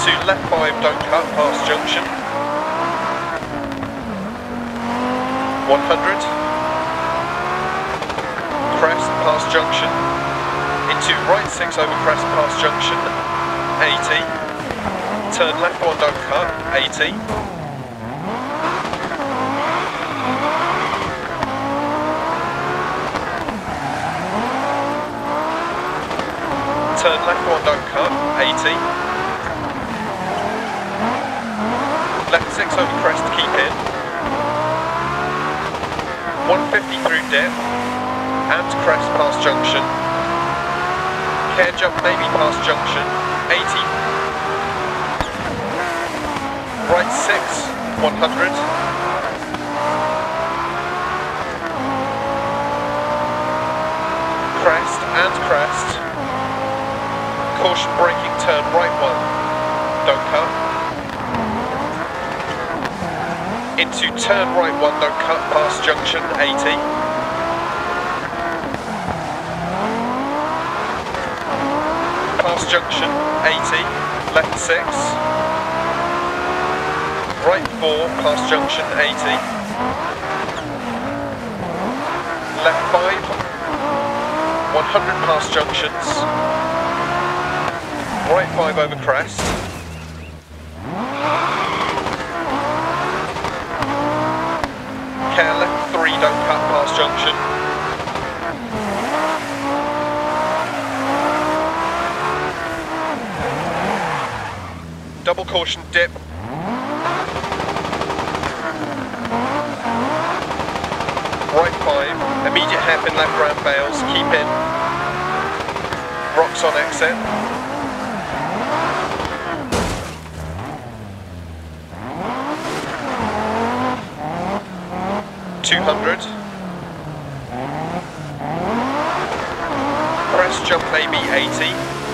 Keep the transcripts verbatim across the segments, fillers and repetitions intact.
Into left five, don't cut, past junction. one hundred. Crest, past junction. Into right six over crest, past junction. eighty. Turn left one, don't cut, eighty. Turn left one, don't cut, eighty. Left six over crest, keep in. one fifty through dip. And crest past junction. Care jump maybe past junction. eighty. Right six, one hundred. Crest and crest. Caution braking, turn right one. Don't cut. Into turn right one, don't cut, past junction, eighty. Past junction, eighty. Left six. Right four, past junction, eighty. Left five. one hundred past junctions. Right five over crest. Care left three, don't cut, past junction. Double caution dip. Right five, immediate hairpin left round bales, keep in. Rocks on exit. two hundred. Crest jump maybe eighty.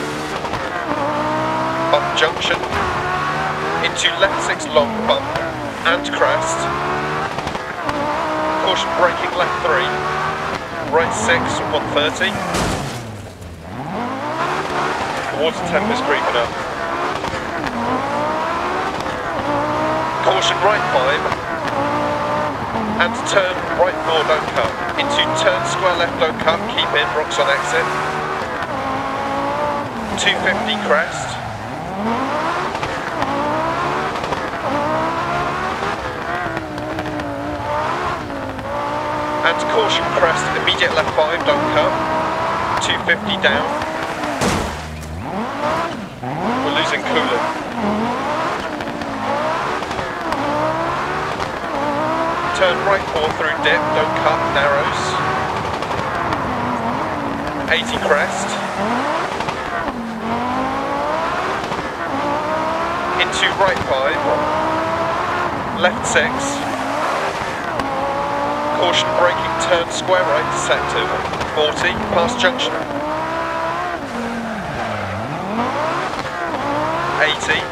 Bump junction. Into left six long bump and crest. Caution braking left three. Right six, one thirty. The water temp is creeping up. Caution right five. And turn right four, don't cut. Into turn square left, don't cut. Keep in, rocks on exit. two fifty crest. And caution crest, immediate left five, don't cut. two fifty down. We're losing coolant. Turn right four through dip, don't cut, narrows. eighty crest. Into right five. Left six. Caution braking, turn square right, deceptive. forty, past junction. eighty.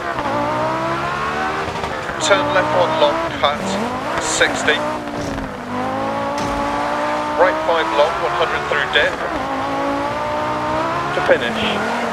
Turn left one long, cut. sixty. Right five long, one hundred through dip. To finish.